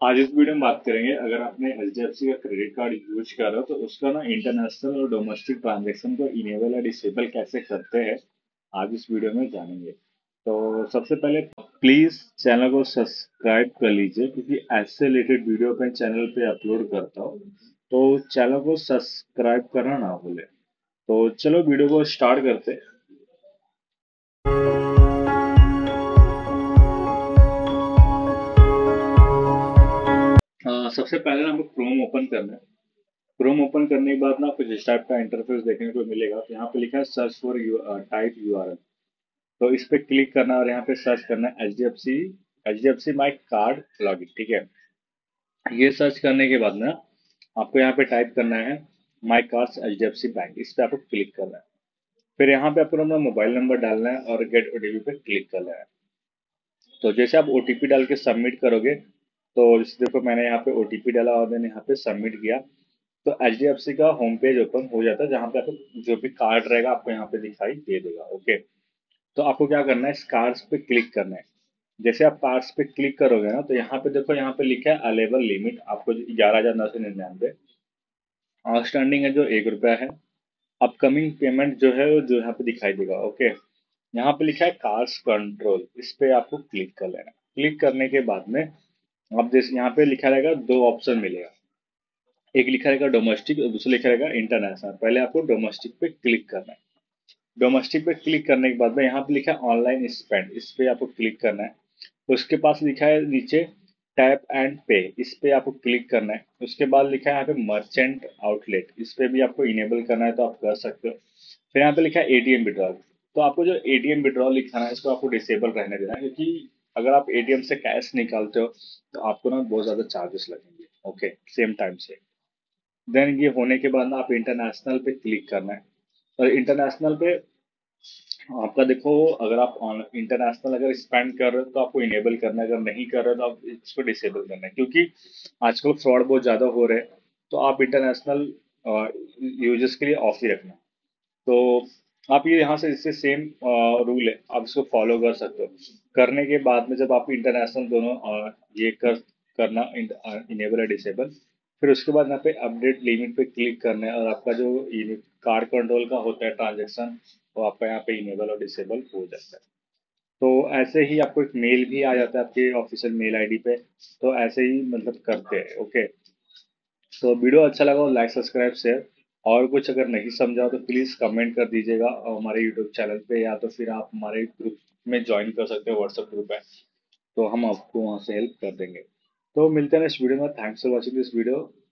आज इस वीडियो में बात करेंगे, अगर आपने एचडीएफसी का क्रेडिट कार्ड यूज कर रहे हो तो उसका ना इंटरनेशनल और डोमेस्टिक ट्रांजैक्शन को इनेबल या डिसेबल कैसे करते हैं, आज इस वीडियो में जानेंगे। तो सबसे पहले प्लीज चैनल को सब्सक्राइब कर लीजिए, क्योंकि ऐसे रिलेटेड वीडियो मैं चैनल पे अपलोड करता हूँ। तो चैनल को सब्सक्राइब करना ना भूले। तो चलो वीडियो को स्टार्ट करते हैं। सबसे पहले ना हमको क्रोम ओपन करना है। क्रोम ओपन करने के बाद ना कुछ इस टाइप का इंटरफेस देखने को मिलेगा। तो यहाँ पे लिखा है सर्च फॉर टाइप यूआरएल। तो इस पे क्लिक करना है और यहाँ पे सर्च करना है H D F C my card login. ठीक है, ये सर्च करने के बाद ना आपको यहाँ पे टाइप करना है my cards H D F C bank. इस पे आपको क्लिक करना है। फिर यहाँ पे आपको अपना मोबाइल नंबर डालना है और गेट ओटीपी पे क्लिक करना है। तो जैसे आप ओटीपी डाल के सबमिट करोगे, तो जैसे देखो मैंने यहाँ पे ओटीपी डाला और मैंने यहाँ पे सबमिट किया, तो एच डी एफ सी का होम पेज ओपन हो जाता है, जहाँ पे आपको जो भी कार्ड रहेगा आपको यहाँ पे दिखाई दे देगा। ओके, तो आपको क्या करना है, इस कार्ड्स पे क्लिक करना है। जैसे आप कार्ड्स पे क्लिक करोगे ना, तो यहाँ पे देखो, यहाँ पे लिखा है अलेबल लिमिट आपको 11,999। आउटस्टैंडिंग है जो ₹1 है। अपकमिंग पेमेंट जो है वो जो यहाँ पे दिखाई देगा। ओके, यहाँ पे लिखा है कार्ड्स कंट्रोल, इस पे आपको क्लिक कर लेना। क्लिक करने के बाद में आप जैसे यहाँ पे लिखा रहेगा, दो ऑप्शन मिलेगा। एक लिखा रहेगा डोमेस्टिक और दूसरा लिखा रहेगा इंटरनेशनल। पहले आपको डोमेस्टिक पे क्लिक करना है। डोमेस्टिक पे क्लिक करने के बाद में यहाँ पे लिखा है ऑनलाइन स्पेंड, इस पे आपको क्लिक करना है। उसके पास लिखा है नीचे टैप एंड पे, इस पे आपको क्लिक करना है। उसके बाद लिखा है यहाँ पे मर्चेंट आउटलेट, इस पे भी आपको इनेबल करना है तो आप कर सकते हो। फिर यहाँ पे लिखा है एटीएम विड्रॉल। तो आपको जो एटीएम विड्रॉल लिखाना है इसको आपको डिसेबल रहने देना है, क्योंकि अगर आप एटीएम से कैश निकालते हो तो आपको ना बहुत ज्यादा चार्जेस लगेंगे। ओके, सेम टाइम से। देन ये होने के बाद ना आप इंटरनेशनल पे क्लिक करना है। और इंटरनेशनल पे आपका देखो, अगर आप इंटरनेशनल अगर स्पेंड कर रहे हो तो आपको इनेबल करना है, अगर नहीं कर रहे हो तो आप इसको डिसेबल करना है, क्योंकि आजकल फ्रॉड बहुत ज्यादा हो रहे हैं। तो आप इंटरनेशनल यूजर्स के लिए ऑफ ही रखना। तो आप ये यहाँ से इससे सेम रूल है, आप इसको फॉलो कर सकते हो। करने के बाद में जब आप इंटरनेशनल दोनों ये करना इनेबल है डिसेबल, फिर उसके बाद यहाँ पे अपडेट लिमिट पे क्लिक करना है और आपका जो कार्ड कंट्रोल का होता है ट्रांजेक्शन, वो आपका यहाँ पे इनेबल और डिसेबल हो जाता है। तो ऐसे ही आपको एक मेल भी आ जाता है आपके ऑफिशियल मेल आईडी पे। तो ऐसे ही मतलब करते हैं। ओके, तो वीडियो अच्छा लगा हो लाइक सब्सक्राइब शेयर। और कुछ अगर नहीं समझा तो प्लीज कमेंट कर दीजिएगा हमारे यूट्यूब चैनल पे, या तो फिर आप हमारे ग्रुप में ज्वाइन कर सकते हो, व्हाट्सएप ग्रुप है, तो हम आपको वहाँ से हेल्प कर देंगे। तो मिलते हैं नेक्स्ट वीडियो में। Thanks for watching this video.